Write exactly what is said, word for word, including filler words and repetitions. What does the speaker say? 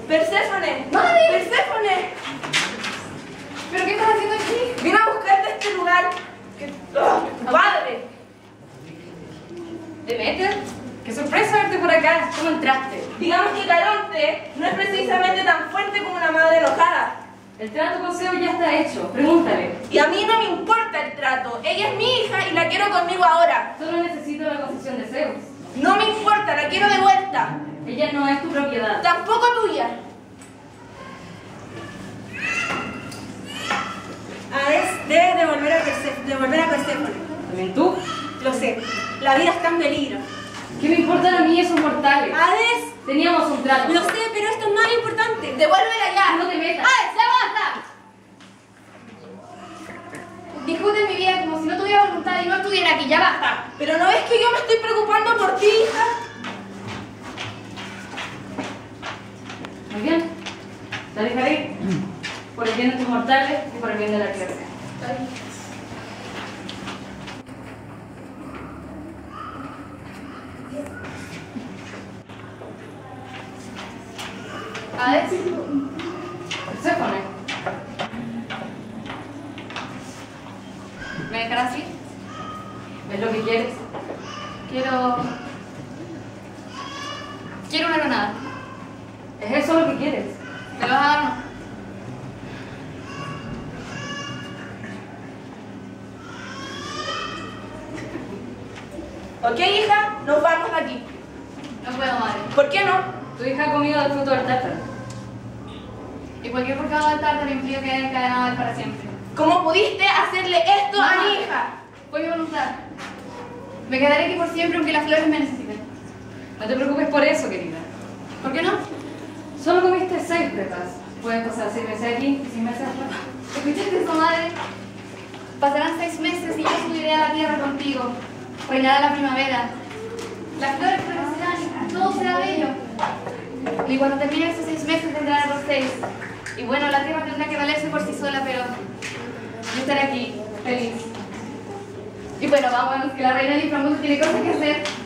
¡Perséfone! ¡Madre! ¡Perséfone! ¿Pero qué estás haciendo aquí? Vine a buscarte a este lugar. Que... ¡Oh, ¡Padre! ¿Demeter? ¡Qué sorpresa verte por acá! ¿Cómo entraste? Digamos que Caronte no es precisamente tan fuerte como una madre enojada. El trato con Zeus ya está hecho. Pregúntale. Y a mí no me importa el trato. Ella es mi hija y la quiero conmigo ahora. Solo necesito la concesión de Zeus. No me importa, la quiero de vuelta. Ella no es tu propiedad. Tampoco tuya. Hades debe devolver a Perséfone. Devolver a Perséfone. ¿También tú? Lo sé. La vida está en peligro. ¿Qué me importan a mí esos mortales? Hades, Teníamos un trato. lo sé, pero esto es más importante. Devuélvela ya. No te metas. ¡Ay, ya basta! Discute mi vida como si no tuviera voluntad y no estuviera aquí. Ya basta. Pero no ves que yo me estoy preocupando por ti, hija. Muy bien. La dejaré ir. Por el bien de tus mortales y por el bien de la tierra. Hades. Perséfone. ¿Me dejarás ir? ¿Es lo que quieres? Quiero... Quiero una granada. ¿Es eso lo que quieres? ¿Me lo vas a dar o no? Ok, hija, nos vamos de aquí. No puedo, madre. ¿Por qué no? Tu hija ha comido del fruto del tártaro. Y cualquier pecado del tártaro implica que haya encadenado a él para siempre. ¿Cómo pudiste hacerle esto a mi hija? Fue mi voluntad. Me quedaré aquí por siempre aunque las flores me necesiten. No te preocupes por eso, querida. ¿Por qué no? Solo comiste seis prepas. Puedes pasar seis meses aquí y seis meses afuera. ¿Escuchaste eso, madre? Pasarán seis meses y yo subiré a la tierra contigo. Reinará la primavera. Las flores florecerán y todo será bello. Y cuando terminen esos seis meses vendrán los seis. Y bueno, la tierra tendrá que valerse por sí sola, pero yo estaré aquí, feliz. Y bueno, vámonos, que la reina de Inframundo tiene cosas que hacer.